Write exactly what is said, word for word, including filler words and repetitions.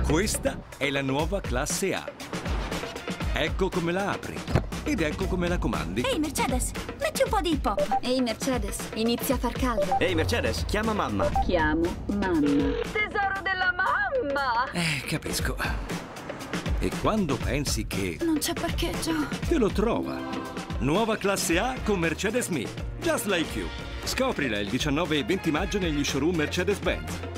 Questa è la nuova classe A. Ecco come la apri. Ed ecco come la comandi. Ehi, Mercedes, metti un po' di hip hop. Ehi, Mercedes, inizia a far caldo. Ehi, Mercedes, chiama mamma. Chiamo mamma. Tesoro della mamma! Eh, capisco. E quando pensi che Non c'è parcheggio. te lo trova. Nuova classe A con Mercedes-Me. Just like you. Scoprila il diciannove e venti maggio negli showroom Mercedes-Benz.